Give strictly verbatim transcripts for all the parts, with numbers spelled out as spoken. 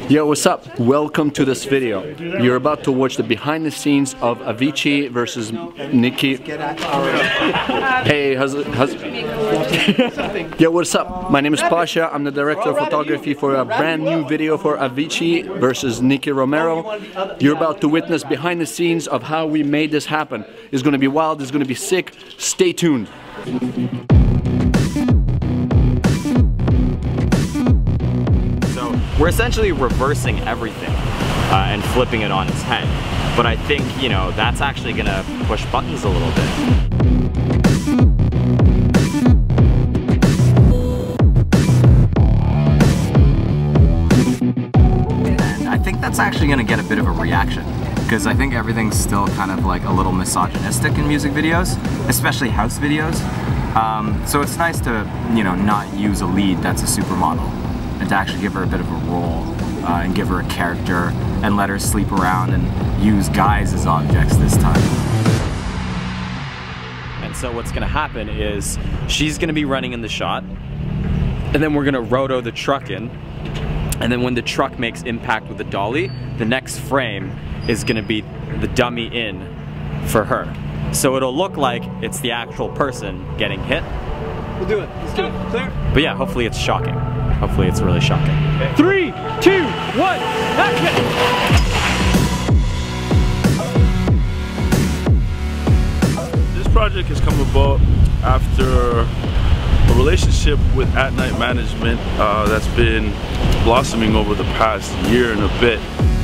Yo, what's up? Welcome to this video. You're about to watch the behind the scenes of Avicii versus Nicky. Hey, how's it? How's Yo, what's up? My name is Pasha. I'm the director of photography for a brand new video for Avicii versus Nicky Romero. You're about to witness behind the scenes of how we made this happen. It's gonna be wild, it's gonna be sick. Stay tuned. We're essentially reversing everything uh, and flipping it on its head. But I think, you know, that's actually gonna push buttons a little bit. And I think that's actually gonna get a bit of a reaction, because I think everything's still kind of like a little misogynistic in music videos, especially house videos. Um, so it's nice to, you know, not use a lead that's a supermodel, and to actually give her a bit of a role uh, and give her a character and let her sleep around and use guys as objects this time. And so what's gonna happen is she's gonna be running in the shot, and then we're gonna roto the truck in, and then when the truck makes impact with the dolly, the next frame is gonna be the dummy in for her. So it'll look like it's the actual person getting hit. We'll do it. Let's do it. Clear? But yeah, hopefully it's shocking. Hopefully it's really shocking. Okay. Three, two, one, action! This project has come about after a relationship with At Night Management uh, that's been blossoming over the past year and a bit.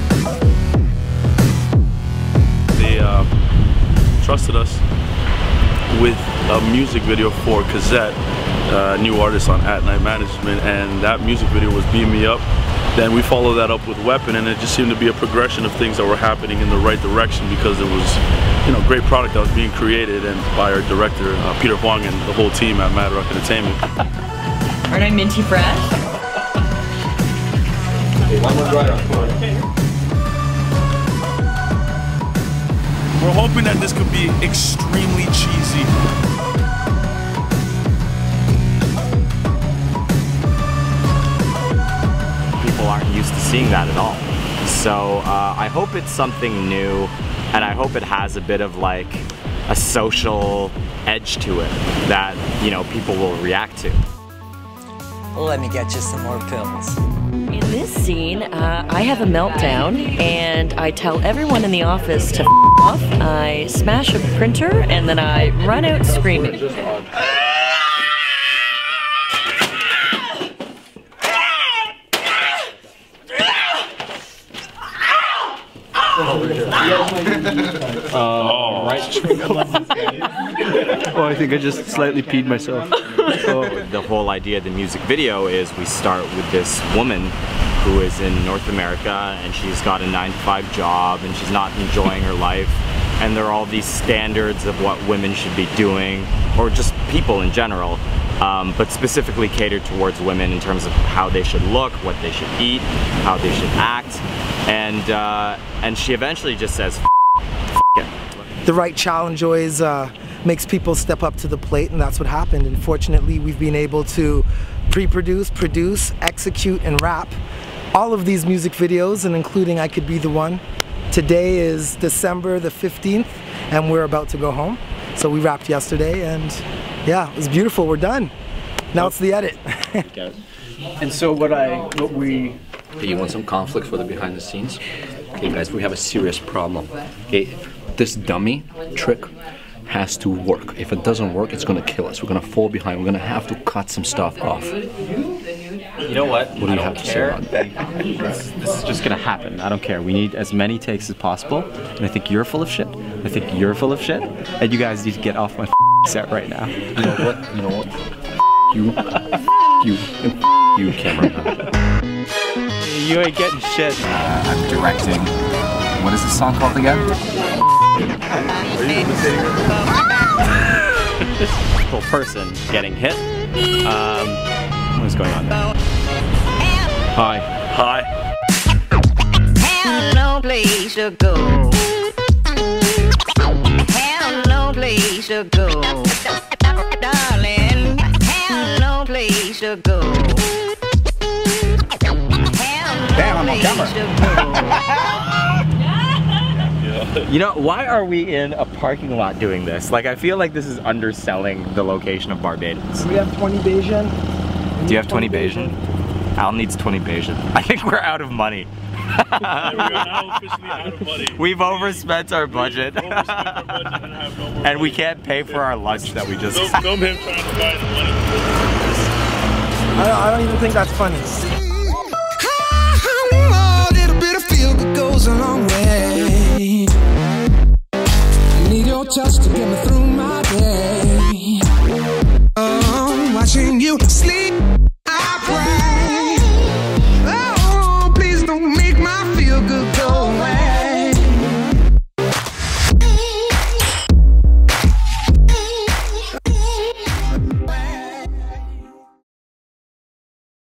They uh, trusted us with a music video for Cassette, uh, new artist on At Night Management, and that music video was Beam Me Up. Then we followed that up with Weapon, and it just seemed to be a progression of things that were happening in the right direction, because it was, you know, great product that was being created and by our director, uh, Peter Huang, and the whole team at Mad Ruk Entertainment. Aren't I minty fresh? Hey, one more dry run. We're hoping that this could be extremely cheesy. People aren't used to seeing that at all. So uh, I hope it's something new, and I hope it has a bit of like a social edge to it that, you know, people will react to. Let me get you some more pills. In this scene, uh, I have a meltdown and I tell everyone in the office to f off. I smash a printer and then I run out screaming. Oh, right. Oh, I think I just slightly peed myself. Oh. The whole idea of the music video is we start with this woman who is in North America, and she's got a nine to five job and she's not enjoying her life, and there are all these standards of what women should be doing, or just people in general, um, but specifically catered towards women in terms of how they should look, what they should eat, how they should act, and uh, and she eventually just says, F it. The right challenge always uh, makes people step up to the plate, and that's what happened. And fortunately, we've been able to pre-produce, produce, execute, and rap all of these music videos, and including I Could Be the One. Today is December the fifteenth, and we're about to go home. So we wrapped yesterday, and yeah, it was beautiful. We're done. Now it's the edit. And so what I, what we... Okay, you want some conflict for the behind the scenes? Okay guys, we have a serious problem. Okay, this dummy trick has to work. If it doesn't work, it's gonna kill us. We're gonna fall behind. We're gonna have to cut some stuff off. You know what? What do you have to say about that? This, this is just gonna happen. I don't care. We need as many takes as possible. And I think you're full of shit. I think you're full of shit. And you guys need to get off my set right now. You know what? You know what? You, you, and you, cameraman. You ain't getting shit. Uh, I'm directing. What is this song called again? Full person getting hit. Um, what is going on there? Hi. Hi. Have no place to go. Have no place to go. Darling, have no place to go. Damn, I'm on camera. You know, why are we in a parking lot doing this? Like, I feel like this is underselling the location of Barbados. We have twenty Bajan. Do you have twenty Bajan? Al needs twenty Bajan. I think we're out of money. Yeah, we are now officially out of money. We've overspent our budget. We've overspent our budget and have no more And we money. can't pay for our lunch that we just No, no man trying to buy the money. I don't, I don't even think that's funny. A little bit of feel that goes a long way. I need your touch to get me through my day. Oh, watching you sleep.